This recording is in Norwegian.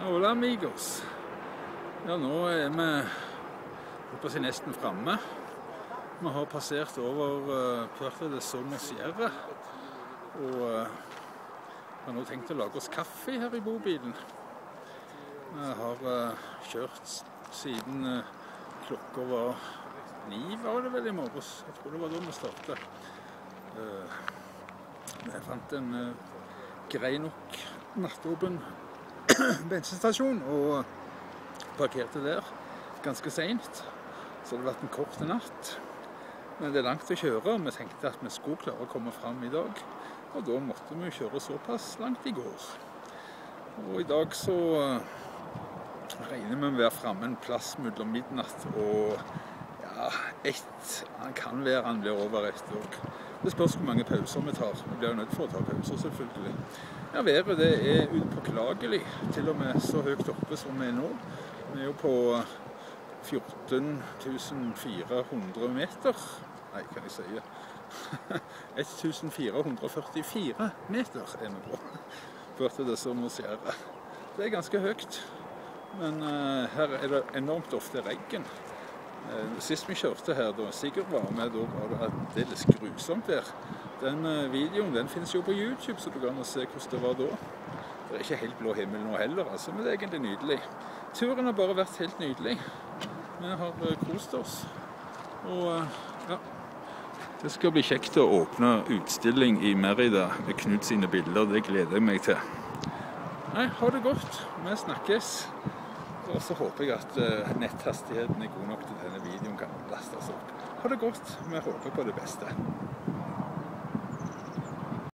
Hola amigos. Ja, nå vi på si nesten fremme. Vi har passert over Puerto de Somosierra, og har nå tenkt å lage oss kaffe her i bobilen. Vi har kjørt siden klokka var 9, var det vel i morges. Jeg tror det var da vi startet. Vi fant en grei nok nattåpen bensinstasjon og parkerte der ganske sent, så det har vært en kort natt. Men det er langt å kjøre, og vi tenkte at vi skulle klare å komme frem i dag, og da måtte vi kjøre såpass langt i går. Og i dag så regner vi med å være fremme en plass mellom midnatt og ja, kan være han blir over ett år. Det spørs hvor mange pauser vi tar. Vi blir jo nødt for å ta pauser selvfølgelig. Ja, været det er upåklagelig, til og med så høyt oppe som vi er nå. Vi er jo på 14 400 meter. Nei, kan jeg si 1444 meter er vi på. Puerto de Somosierra. Det er ganske høyt, men her er det enormt ofte regn. Sist vi kjørte her, da Sigurd var med, da var det aldeles grusomt vær. Den videoen den finnes jo på YouTube, så du kan se hvordan det var da. Det er ikke helt blå himmel nå heller, altså, men det er egentlig nydelig. Turen har bare vært helt nydelig. Vi har kost oss, og ja, det skal bli kjekt å åpne utstilling i Merida med Knut sine bilder, det gleder jeg meg til. Nei, ha det godt, vi snakkes. Og så håper jeg at netthastigheten er god nok til denne videoen kan lastes opp. Ha det godt, vi håper på det beste.